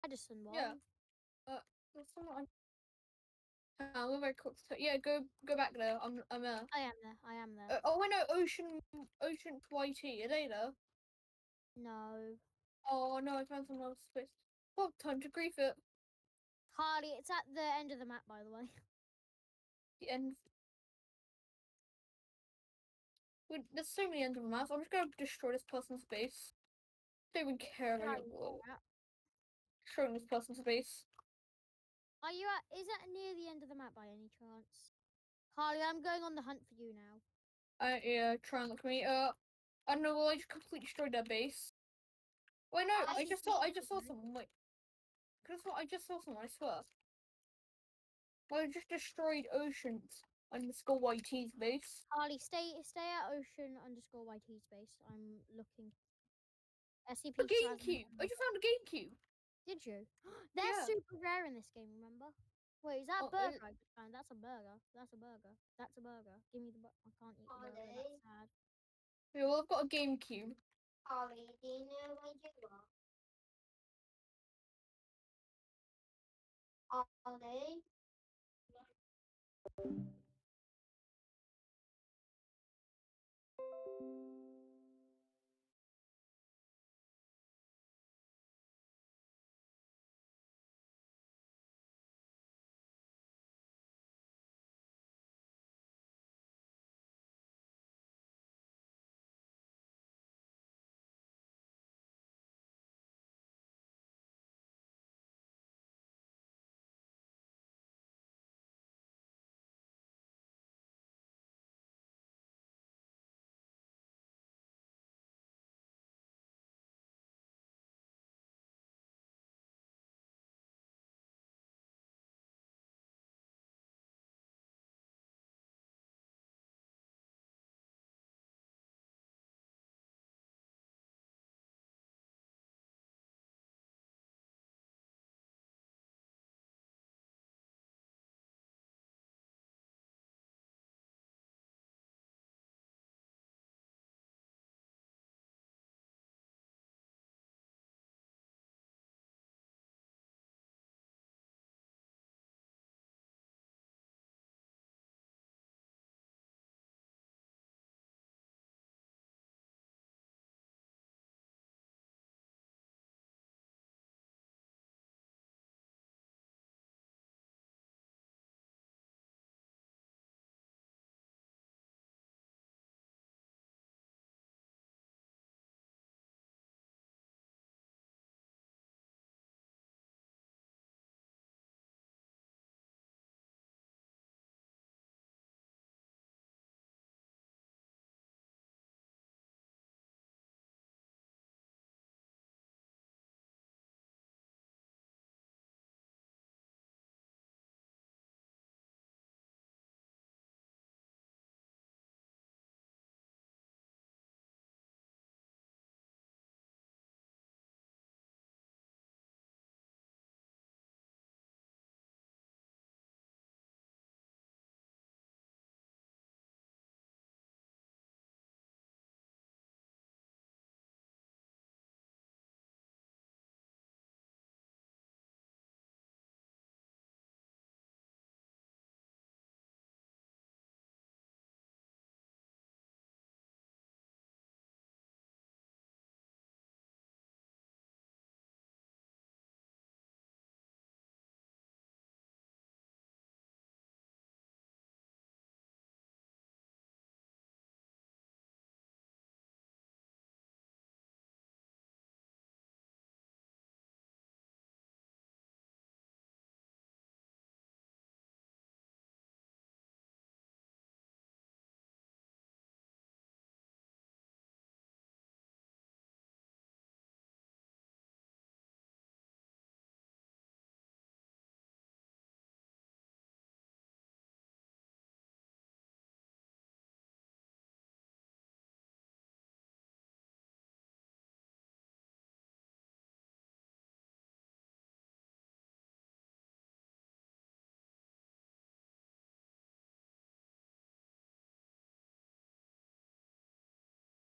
Addison one. Yeah. There's someone. We're very quick. Yeah, go back there. I'm there. I am there. I am there. Oh, I know. Ocean YT. Are they there? No. Oh no, I found someone else's space. Oh, time to grief it. Harley, it's at the end of the map, by the way. The end. There's so many ends of the map. I'm just gonna destroy this person's base. Don't even care anymore. Destroying this person's base. Are you at? Is that near the end of the map by any chance? Harley, I'm going on the hunt for you now. Yeah, try and look at me. I don't know. Well, I just completely destroyed their base. Wait, no, I just saw someone. Wait, I just saw someone. I swear. Well, I just destroyed Oceans underscore YT's base. Harley, stay at ocean_YT space. I'm looking. SCP. A GameCube. I just found a GameCube. Did you? They're Yeah. super rare in this game. Remember? Wait, is that a Oh, burger I just found? That's a burger. That's a burger. That's a burger. Give me the burger. I can't eat the burger. That's sad. Yeah, well, I've got a GameCube. Ollie, do you know where you are? Ollie?